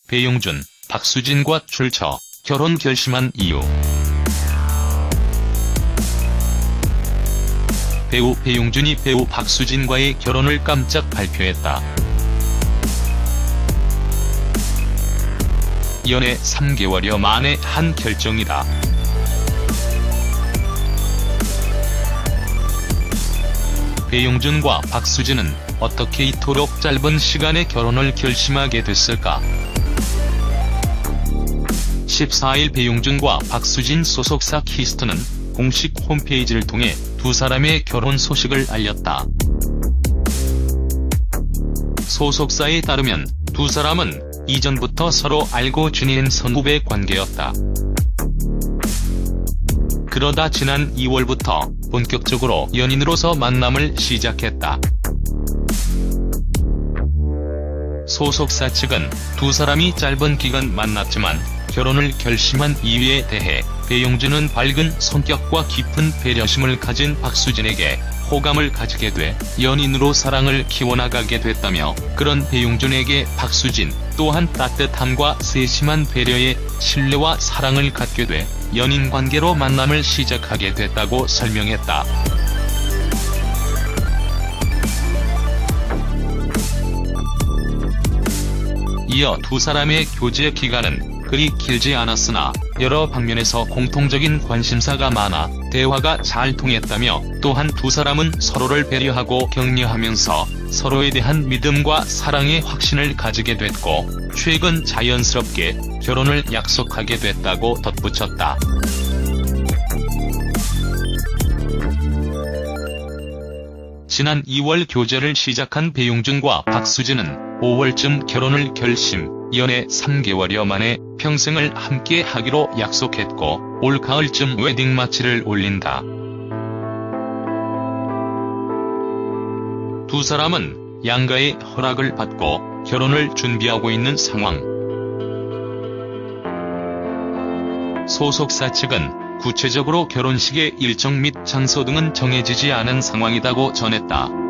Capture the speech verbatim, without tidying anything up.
배용준, 박수진과 출처, 결혼 결심한 이유. 배우 배용준이 배우 박수진과의 결혼을 깜짝 발표했다. 연애 삼 개월여 만에 한 결정이다. 배용준과 박수진은 어떻게 이토록 짧은 시간에 결혼을 결심하게 됐을까? 십사일 배용준과 박수진 소속사 키스트는 공식 홈페이지를 통해 두 사람의 결혼 소식을 알렸다. 소속사에 따르면 두 사람은 이전부터 서로 알고 지낸 선후배 관계였다. 그러다 지난 이월부터 본격적으로 연인으로서 만남을 시작했다. 소속사 측은 두 사람이 짧은 기간 만났지만 결혼을 결심한 이유에 대해 배용준은 밝은 성격과 깊은 배려심을 가진 박수진에게 호감을 가지게 돼 연인으로 사랑을 키워나가게 됐다며, 그런 배용준에게 박수진 또한 따뜻함과 세심한 배려에 신뢰와 사랑을 갖게 돼 연인 관계로 만남을 시작하게 됐다고 설명했다. 이어 두 사람의 교제 기간은 그리 길지 않았으나 여러 방면에서 공통적인 관심사가 많아 대화가 잘 통했다며, 또한 두 사람은 서로를 배려하고 격려하면서 서로에 대한 믿음과 사랑의 확신을 가지게 됐고 최근 자연스럽게 결혼을 약속하게 됐다고 덧붙였다. 지난 이월 교제를 시작한 배용준과 박수진은 오월쯤 결혼을 결심, 연애 삼 개월여 만에 평생을 함께 하기로 약속했고 올 가을쯤 웨딩 마치를 올린다. 두 사람은 양가의 허락을 받고 결혼을 준비하고 있는 상황. 소속사 측은 구체적으로 결혼식의 일정 및 장소 등은 정해지지 않은 상황이라고 전했다.